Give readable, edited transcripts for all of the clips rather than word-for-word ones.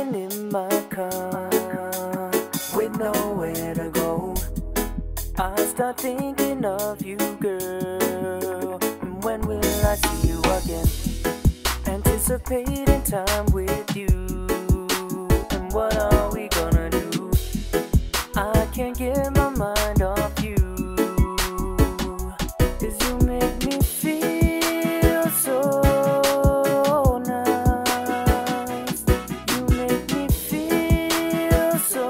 sitting in my car with nowhere to go. I start thinking of you, girl. And when will I see you again? Anticipating time with you. And what are we gonna do? I can't get my mind off you. 'Cause you make me feel so nice. You make me feel so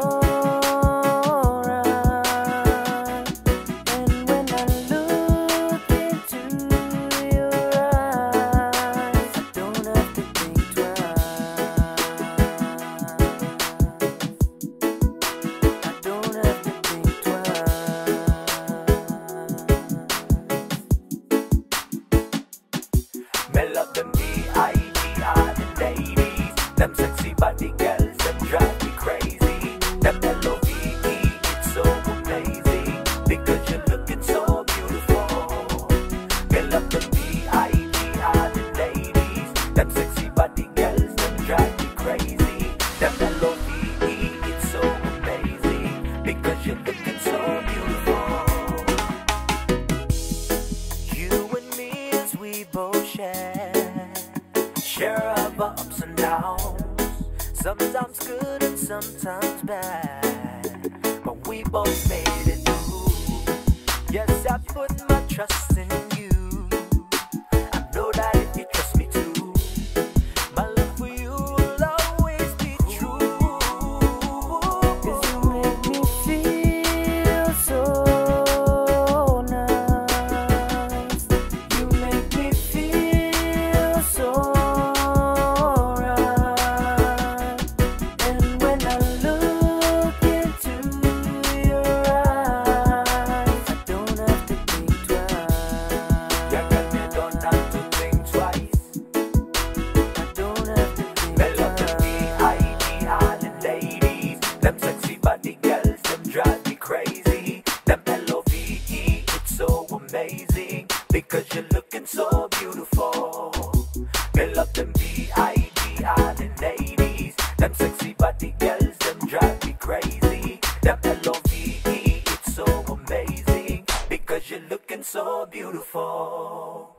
right. And when I look into your eyes, I don't have to think twice. I don't have to think twice. Me love them B.I.G.R. the ladies, them sexy body girls, them drive me crazy. Them L.O.V.E, it's so amazing, because you're looking so beautiful. Me love them B.I.G.R. the ladies, them sexy body girls, them drive me crazy. Them L.O.V.E, it's so amazing, because you're looking so beautiful. You and me, as we both share our ups and downs. Sometimes good and sometimes bad, but we both made it through. Yes, I put my trust in you. I know that if you trust me too, my love for you will always be true. 'Cause you make me feel so nice. You make me feel so right. And when I look into your eyes, I don't have to think twice. Yeah, 'cause you don't have to think twice. I don't have to think Me love them B.I.G.R. the ladies, them sexy body girls, them drive me crazy. Them L.O.V.E, it's so amazing, because you're looking so beautiful. Me love them B.I.G.R. the ladies, them sexy body girls, them drive me crazy. Them L.O.V.E, it's so amazing, because you're looking so beautiful.